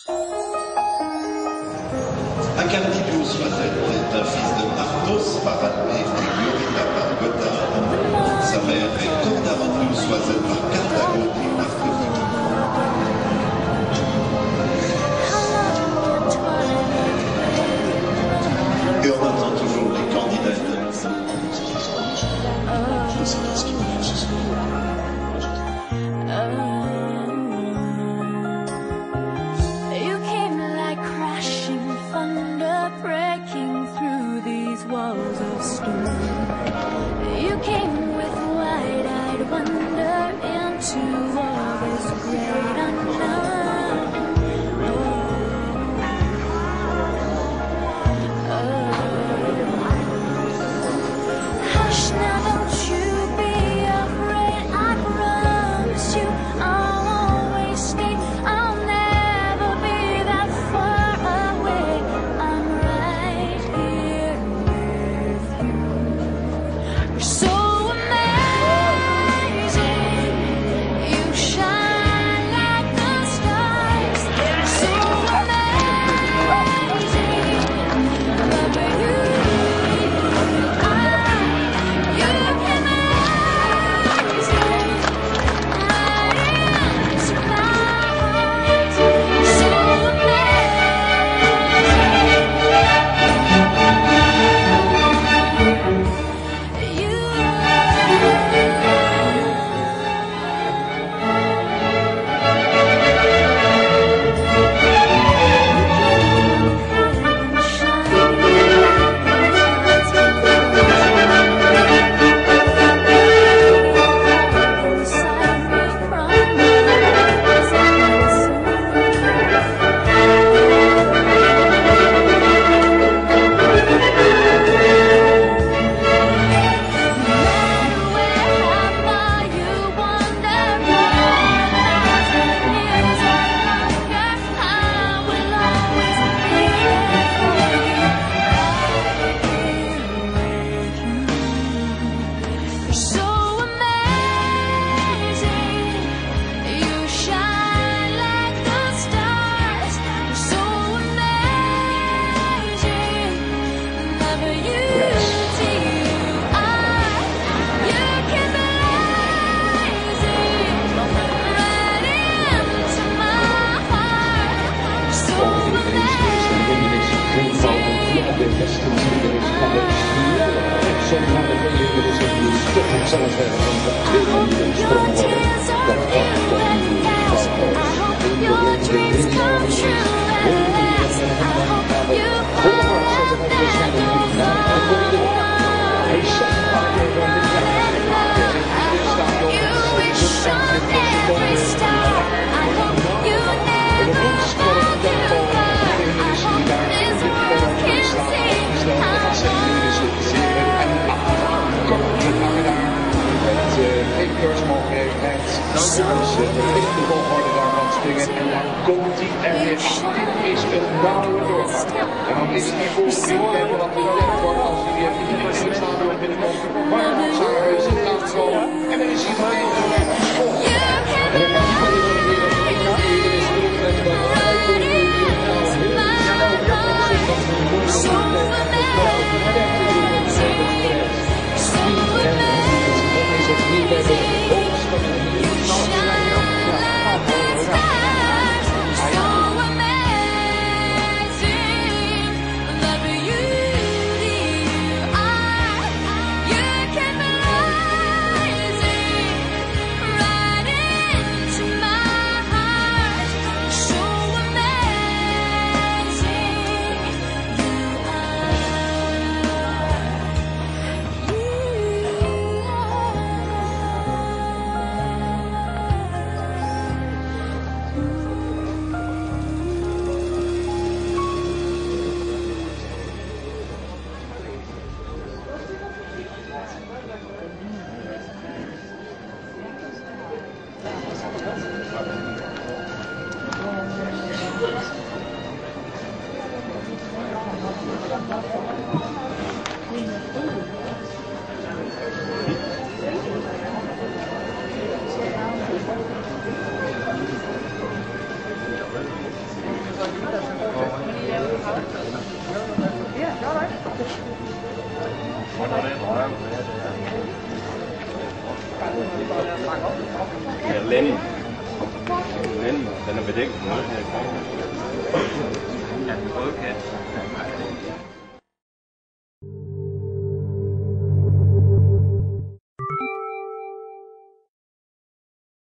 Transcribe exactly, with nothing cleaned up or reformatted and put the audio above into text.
Acardidius est un fils de Martos par Almé et Glorita par Gotthard. Sa mère est Cordarotus Oiselle par Carthago et Marcotique. Et on attend toujours les candidats. Je ne sais pas ce qu'ils vont faire ce soir. Breaking through these walls of stone, you came with wide-eyed wonder into all this great unknown. Oh, oh. Hush now, don't you be afraid. I promise you I'll always stay. I'll never be that far away. I'm right here with you. You're so amazing. You shine like the stars. You're so amazing. Love you. Komt hij er weer aan. Dit is een nauwe doorgang. En dan is die volgende kijken wat er gezegd wordt als hij weer in de staan door binnenkomt. Maar dan zou hij zin laten komen. En dan is hij vrij. En dan gaat hij weer weer op de kant. Hier is de met de You can Ja, Lenny. Lenny, den er bedækket. Ja, okay.